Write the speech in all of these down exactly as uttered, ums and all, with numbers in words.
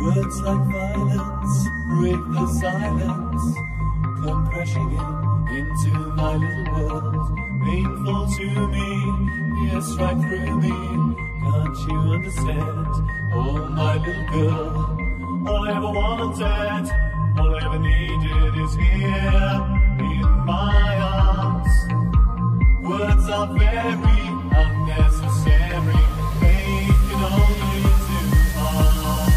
Words like violence break the silence, come crashing in into my little world. Painful to me, yes, right through me. Can't you understand? Oh, my little girl, all I ever wanted, all I ever needed is here in my arms. Words are very unnecessary, they can only do harm.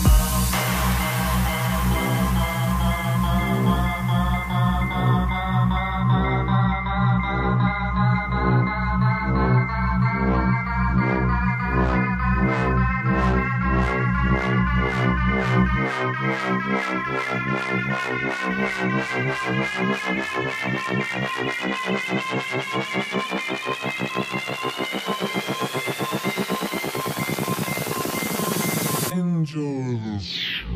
Enjoy this.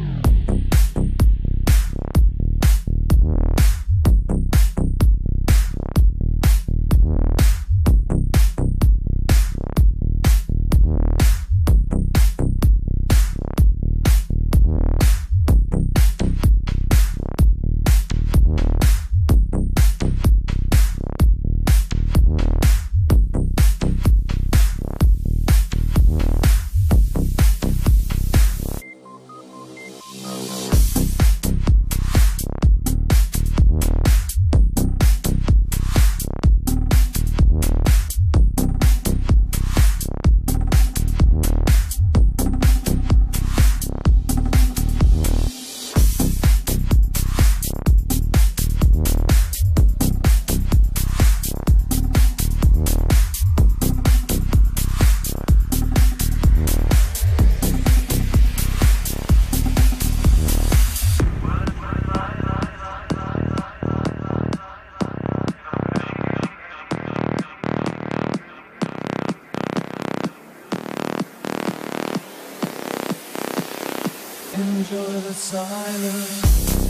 Enjoy the silence.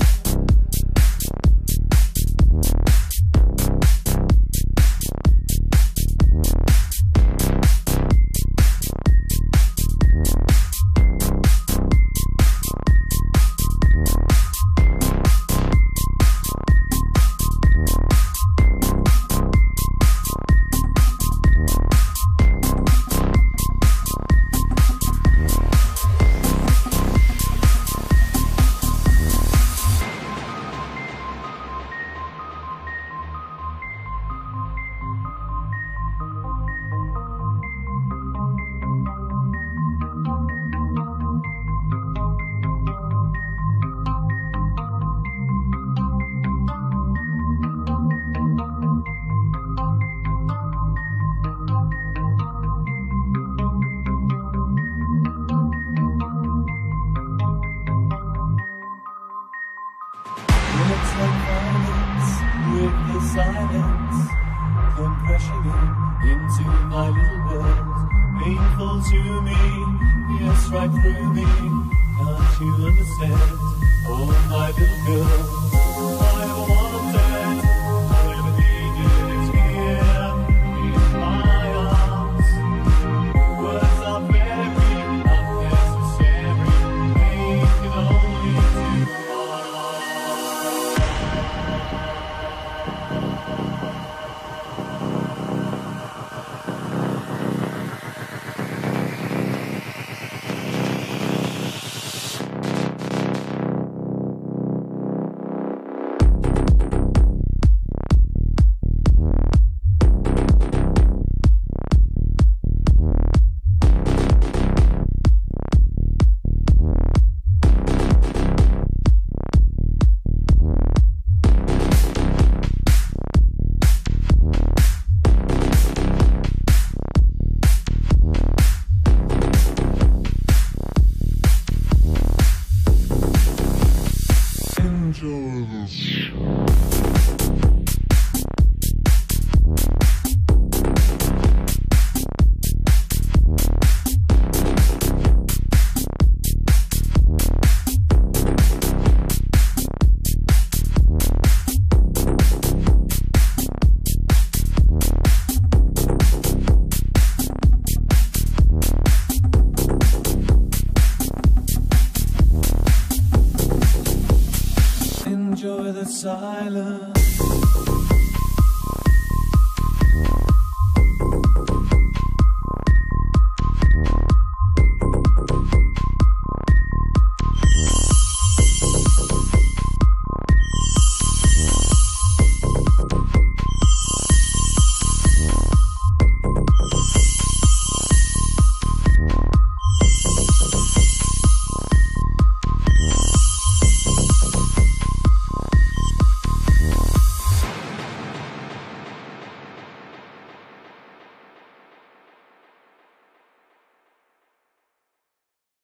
Words like violence break the silence, come crashing in into my little world. Painful to me, yes, right through me. Can't you understand? Oh, my little girl, all I ever wanted, all I ever needed is here in my arms. Words are very unnecessary, they can only do harm. silence.